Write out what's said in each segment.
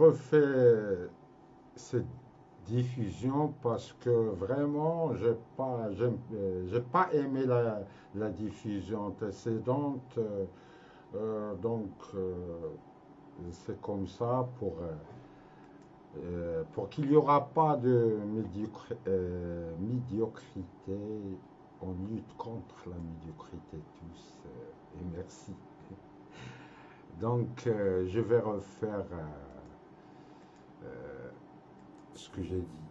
refais cette diffusion parce que vraiment, j'ai pas aimé la diffusion précédente. Donc, c'est comme ça pour qu'il n'y aura pas de médiocrité. On lutte contre la médiocrité tous. Et merci. Donc, je vais refaire ce que j'ai dit.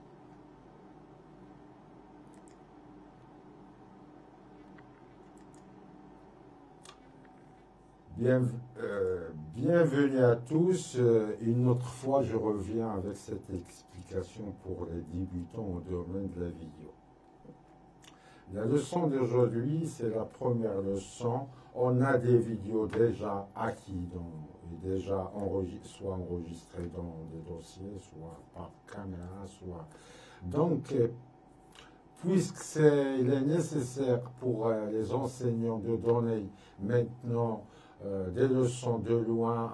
Bienvenue à tous. Une autre fois, je reviens avec cette explication pour les débutants au domaine de la vidéo. La leçon d'aujourd'hui, c'est la première leçon. On a des vidéos déjà acquises, déjà soit enregistrées dans des dossiers, soit par caméra, soit... Donc, puisqu'il est nécessaire pour les enseignants de donner maintenant des leçons de loin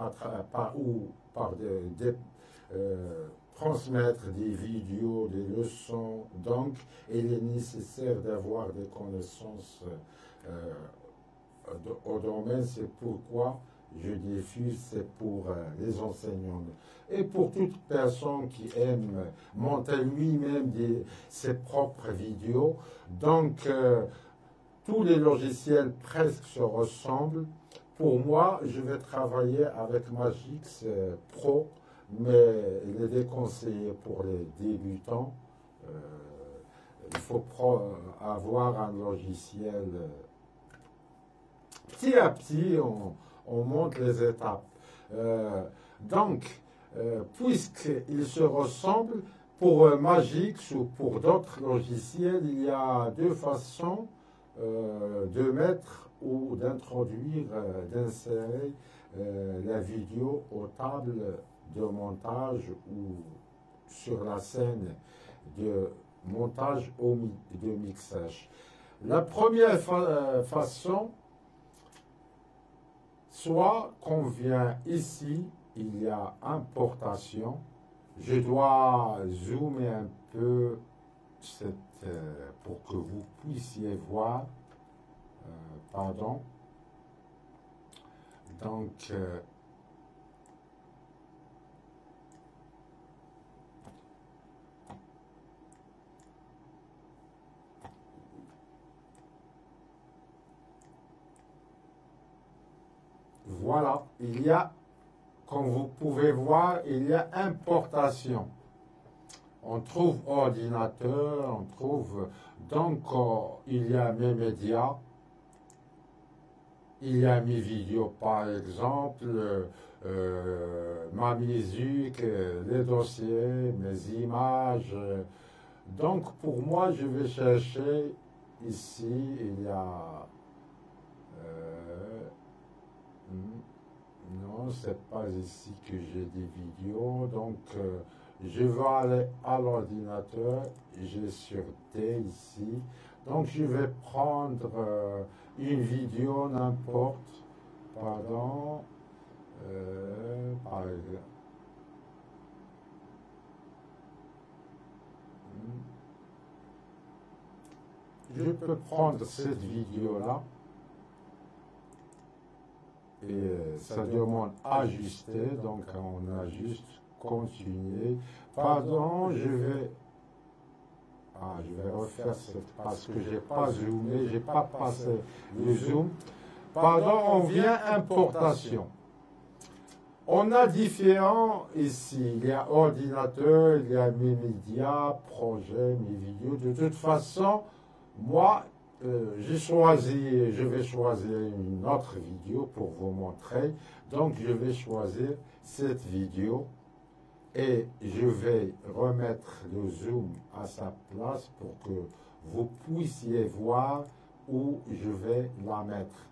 transmettre des vidéos, des leçons, donc il est nécessaire d'avoir des connaissances au domaine, c'est pourquoi je diffuse, c'est pour les enseignants. Et pour toute personne qui aime monter lui-même ses propres vidéos, donc tous les logiciels presque se ressemblent. Pour moi, je vais travailler avec Magix Pro, mais il est déconseillé pour les débutants. Il faut avoir un logiciel. Petit à petit, on monte les étapes. Donc, puisqu'ils se ressemblent, pour Magix ou pour d'autres logiciels, il y a deux façons de mettre ou d'introduire, d'insérer la vidéo aux tables de montage ou sur la scène de montage ou de mixage. La première façon, soit qu'on vient ici, il y a importation. Je dois zoomer un peu pour que vous puissiez voir. Pardon. Donc, voilà, il y a, comme vous pouvez voir, il y a importation. On trouve ordinateur, on trouve, donc il y a mes médias, il y a mes vidéos par exemple, ma musique, les dossiers, mes images. Donc pour moi, je vais chercher ici, il y a... non, c'est pas ici que j'ai des vidéos. Donc je vais aller à l'ordinateur, j'ai sur T ici. Donc je vais prendre une vidéo n'importe, pardon, par exemple. Je peux prendre cette vidéo-là et ça demande ajuster, donc on ajuste, continuer. Pardon, je vais refaire parce que j'ai pas zoomé, j'ai pas passé le zoom. Pardon, on vient importation. On a différents ici. Il y a ordinateur, il y a mes médias, projets, mes vidéos. De toute façon, moi, je vais choisir une autre vidéo pour vous montrer. Donc, je vais choisir cette vidéo. Et je vais remettre le zoom à sa place pour que vous puissiez voir où je vais la mettre.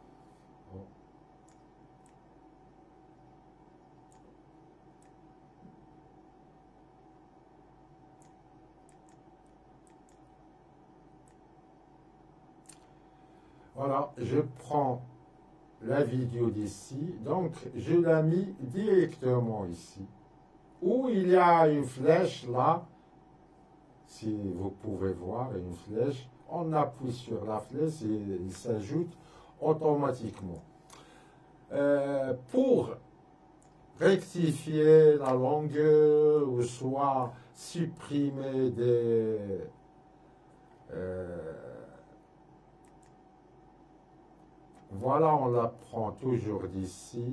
Voilà, je prends la vidéo d'ici, donc je l'ai mis directement ici. où il y a une flèche là, si vous pouvez voir une flèche, on appuie sur la flèche et il s'ajoute automatiquement. Pour rectifier la longueur ou soit supprimer des voilà, on la prend toujours d'ici,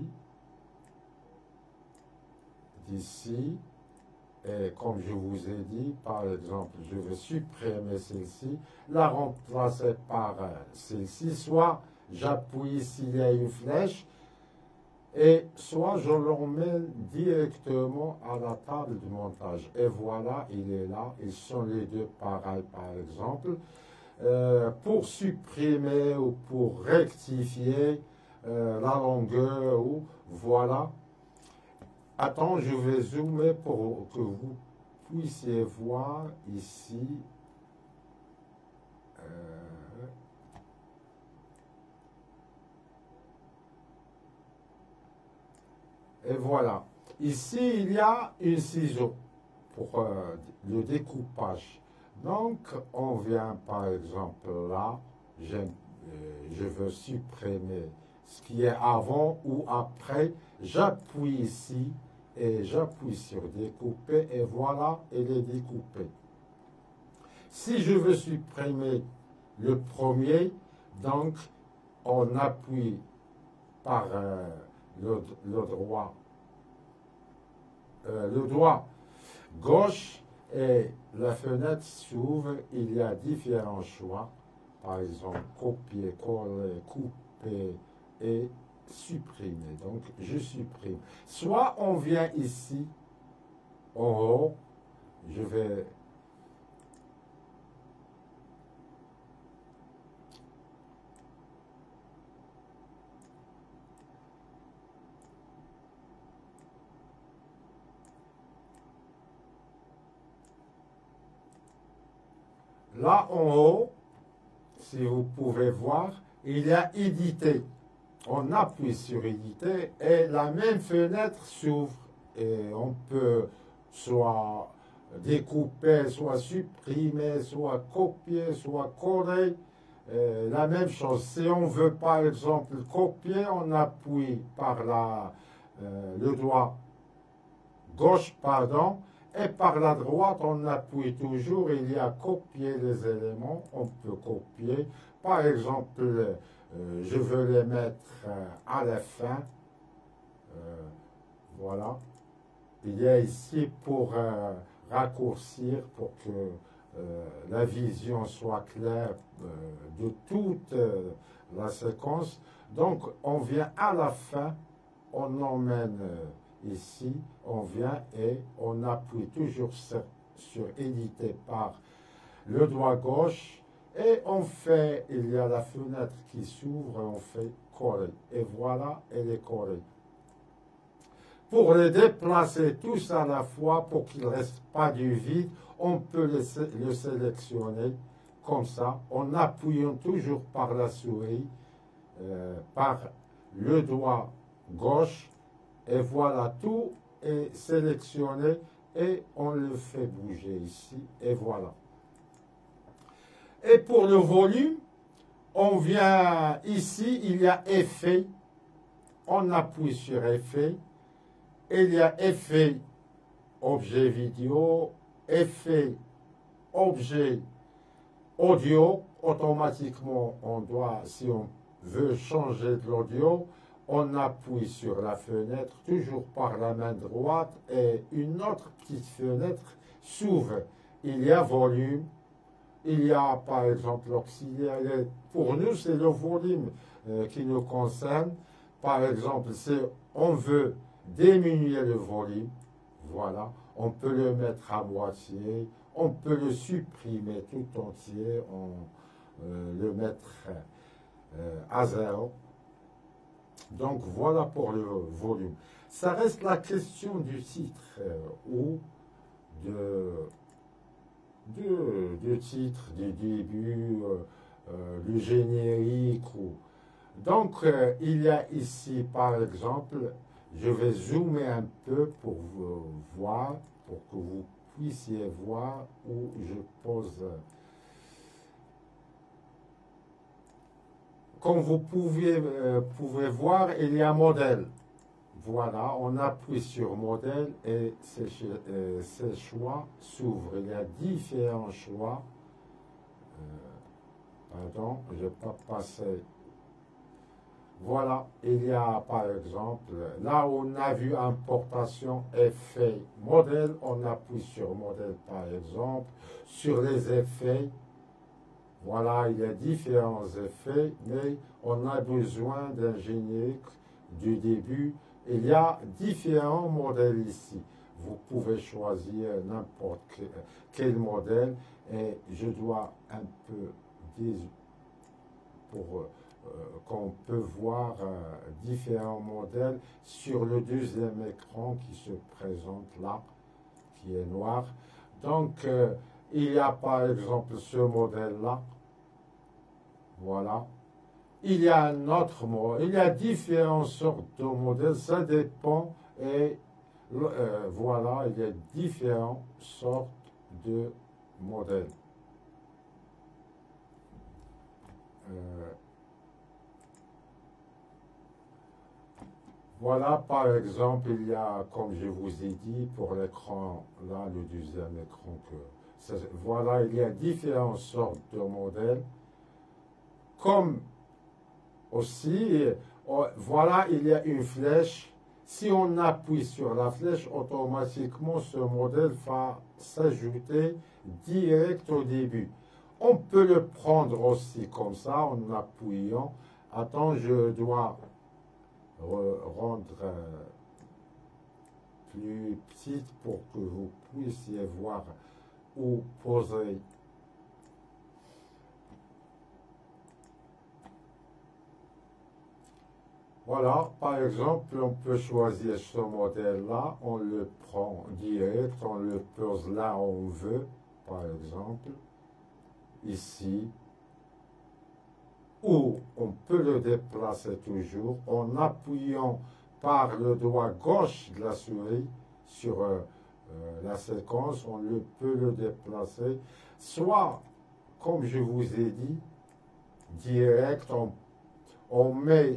et comme je vous ai dit, par exemple, je vais supprimer celle-ci, la remplacer par celle-ci, soit j'appuie s'il y a une flèche, et soit je l'emmène directement à la table de montage. Et voilà, il est là, ils sont les deux pareils par exemple. Pour supprimer ou pour rectifier la longueur, ou voilà. Attends, je vais zoomer pour que vous puissiez voir ici. Et voilà. Ici, il y a une ciseau pour le découpage. Donc, on vient par exemple là, je veux supprimer ce qui est avant ou après. J'appuie ici et j'appuie sur découper et voilà, elle est découpée. Si je veux supprimer le premier, donc on appuie par le doigt gauche et la fenêtre s'ouvre. Il y a différents choix, par exemple copier, coller, couper et supprimer. Donc je supprime. Soit on vient ici en haut, je vais là en haut, si vous pouvez voir, il y a éditer. On appuie sur éditer et la même fenêtre s'ouvre et on peut soit découper, soit supprimer, soit copier, soit coller. La même chose. Si on veut par exemple copier, on appuie par le doigt gauche, pardon, et par la droite, on appuie toujours. Il y a copier les éléments. On peut copier. Par exemple, je veux les mettre à la fin. Voilà. Il y a ici pour raccourcir, pour que la vision soit claire de toute la séquence. Donc, on vient à la fin, on emmène ici, on vient et on appuie toujours sur éditer par le doigt gauche. Et on fait, il y a la fenêtre qui s'ouvre, on fait coller. Et voilà, elle est collée. Pour les déplacer tous à la fois, pour qu'il ne reste pas du vide, on peut le sélectionner comme ça, en appuyant toujours par la souris, par le doigt gauche. Et voilà, tout est sélectionné et on le fait bouger ici. Et voilà. Et pour le volume, on vient ici, il y a effet. On appuie sur effet. Il y a effet objet vidéo, effet objet audio. Automatiquement, on doit, si on veut changer de l'audio, on appuie sur la fenêtre, toujours par la main droite, et une autre petite fenêtre s'ouvre. Il y a volume. Il y a par exemple l'auxiliaire. Pour nous, c'est le volume qui nous concerne. Par exemple, si on veut diminuer le volume, voilà, on peut le mettre à moitié, on peut le supprimer tout entier, le mettre à zéro. Donc voilà pour le volume. Ça reste la question du titre ou de titre, du début, le générique. Donc, il y a ici, par exemple, je vais zoomer un peu pour vous voir, pour que vous puissiez voir où je pose. Comme vous pouvez voir, il y a modèle. Voilà, on appuie sur modèle et ces choix s'ouvrent. Il y a différents choix. Pardon, je n'ai pas passé. Voilà, il y a par exemple, là où on a vu importation, effet, modèle, on appuie sur modèle par exemple. Sur les effets, voilà, il y a différents effets, mais on a besoin d'un générique du début. Il y a différents modèles ici. Vous pouvez choisir n'importe quel modèle et je dois un peu dire pour qu'on peut voir différents modèles sur le deuxième écran qui se présente là, qui est noir. Donc, il y a par exemple ce modèle-là. Voilà. Il y a un autre modèle. Il y a différentes sortes de modèles. Ça dépend. Et voilà, il y a différentes sortes de modèles. Voilà, par exemple, il y a, comme je vous ai dit, pour l'écran, là, le deuxième écran, voilà, il y a différentes sortes de modèles. Comme aussi, voilà, il y a une flèche. Si on appuie sur la flèche, automatiquement, ce modèle va s'ajouter direct au début. On peut le prendre aussi comme ça, en appuyant. Attends, je dois rendre plus petite pour que vous puissiez voir où poser. Voilà, par exemple, on peut choisir ce modèle-là, on le prend direct, on le pose là où on veut, par exemple, ici, ou on peut le déplacer toujours en appuyant par le doigt gauche de la souris sur la séquence, on peut le déplacer, soit, comme je vous ai dit, direct, on met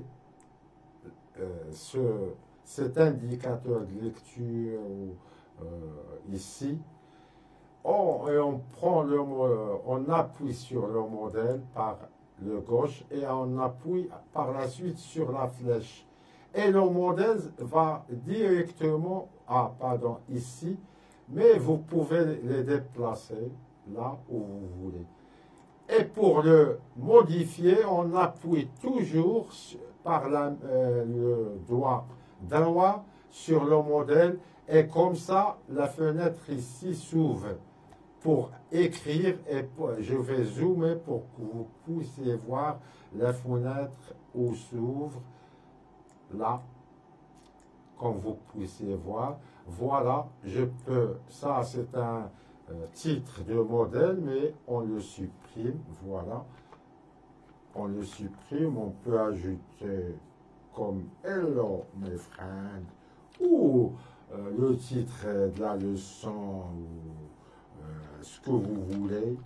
cet indicateur de lecture ici, et on appuie sur le modèle par le gauche et on appuie par la suite sur la flèche. Et le modèle va directement, ici, mais vous pouvez les déplacer là où vous voulez. Et pour le modifier, on appuie toujours par le doigt droit sur le modèle et comme ça, la fenêtre ici s'ouvre pour écrire et je vais zoomer pour que vous puissiez voir la fenêtre où s'ouvre là, comme vous puissiez voir. Voilà, ça c'est un titre de modèle, mais on le supprime, voilà. On le supprime, on peut ajouter comme Hello mes friends, ou le titre de la leçon, ou ce que vous voulez.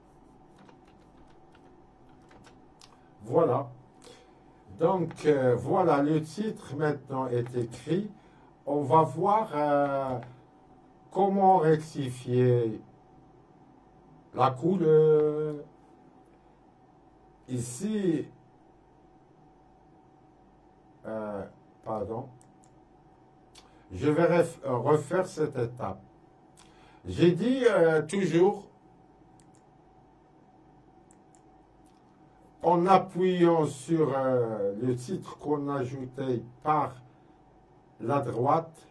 Voilà. Donc, voilà, le titre maintenant est écrit. On va voir comment rectifier la couleur. Ici, pardon, je vais refaire cette étape. J'ai dit toujours, en appuyant sur le titre qu'on a ajouté par la droite,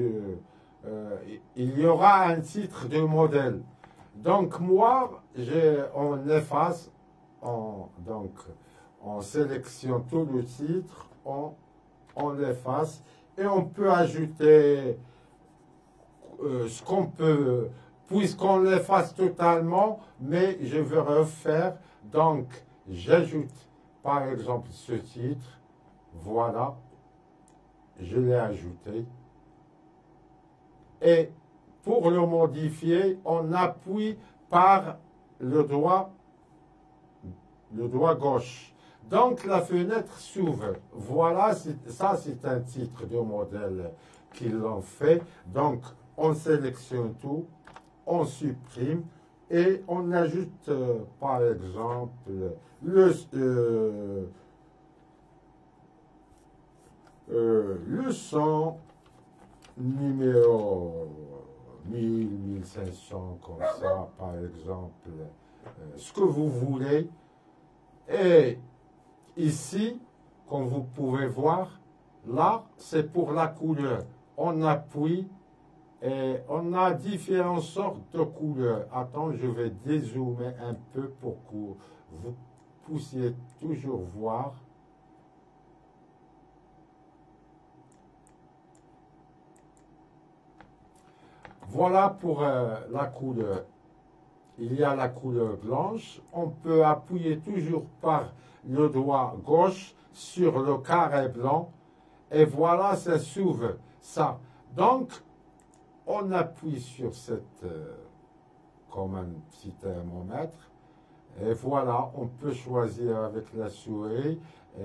il y aura un titre de modèle. Donc moi, on efface, on sélectionne tout le titre, on efface et on peut ajouter ce qu'on peut, puisqu'on l'efface totalement, mais je vais refaire, donc j'ajoute par exemple ce titre, voilà, je l'ai ajouté, et pour le modifier, on appuie par le doigt gauche. Donc la fenêtre s'ouvre. Voilà, ça c'est un titre de modèle qu'ils l'ont fait. Donc on sélectionne tout, on supprime et on ajoute par exemple le son numéro 1000, 1500 comme ça par exemple, ce que vous voulez. Et ici, comme vous pouvez voir, là, c'est pour la couleur. On appuie et on a différentes sortes de couleurs. Attends, je vais dézoomer un peu pour que vous puissiez toujours voir. Voilà pour la couleur. Il y a la couleur blanche. On peut appuyer toujours par le doigt gauche sur le carré blanc. Et voilà, ça s'ouvre. Ça. Donc, on appuie sur cette, comme un petit thermomètre. Et voilà, on peut choisir avec la souris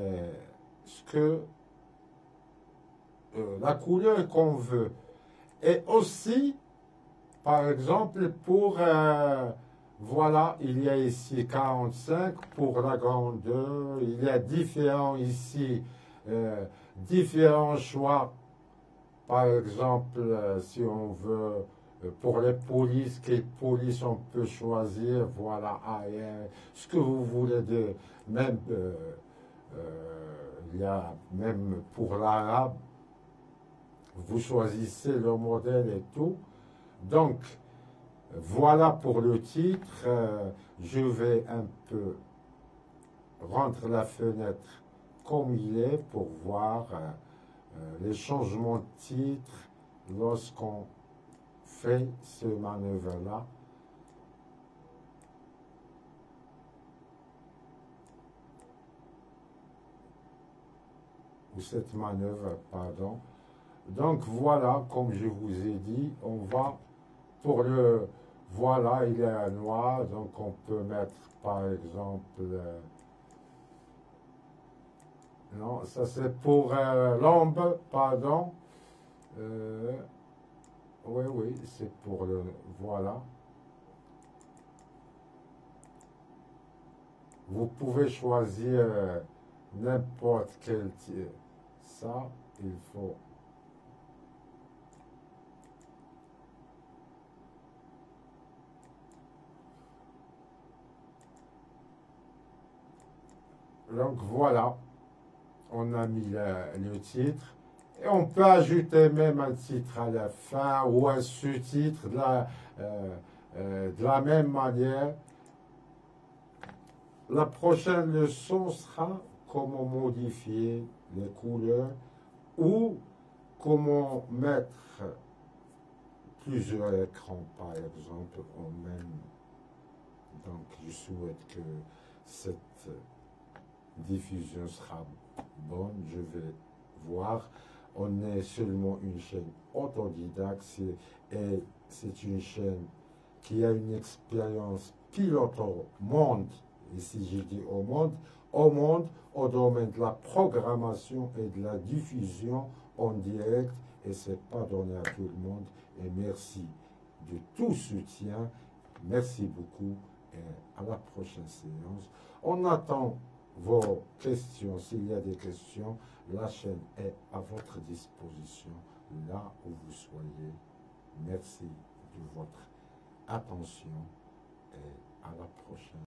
la couleur qu'on veut. Et aussi, par exemple, pour, voilà, il y a ici 45 pour la grandeur. Il y a différents ici, différents choix. Par exemple, si on veut, pour les polices, quelle police on peut choisir, voilà, ce que vous voulez de, même, il y a même pour l'arabe, vous choisissez le modèle et tout. Donc, voilà pour le titre. Je vais un peu rendre la fenêtre comme il est pour voir les changements de titre lorsqu'on fait ce manœuvre-là. Ou cette manœuvre, pardon. Donc voilà, comme je vous ai dit, on va pour le, voilà, il est à noir, donc on peut mettre par exemple, non, ça c'est pour l'ombre, pardon, oui, c'est pour le, voilà. Vous pouvez choisir n'importe quel, ça, il faut. Donc voilà, on a mis le titre. Et on peut ajouter même un titre à la fin ou un sous-titre de la même manière. La prochaine leçon sera comment modifier les couleurs ou comment mettre plusieurs écrans, par exemple, en même. Donc, je souhaite que cette diffusion sera bonne. Je vais voir. On est seulement une chaîne autodidacte et c'est une chaîne qui a une expérience pilote au monde. Et si je dis au monde, au domaine de la programmation et de la diffusion en direct. Et ce n'est pas donné à tout le monde. Et merci de tout soutien. Merci beaucoup et à la prochaine séance. On attend vos questions. S'il y a des questions, la chaîne est à votre disposition là où vous soyez. Merci de votre attention et à la prochaine.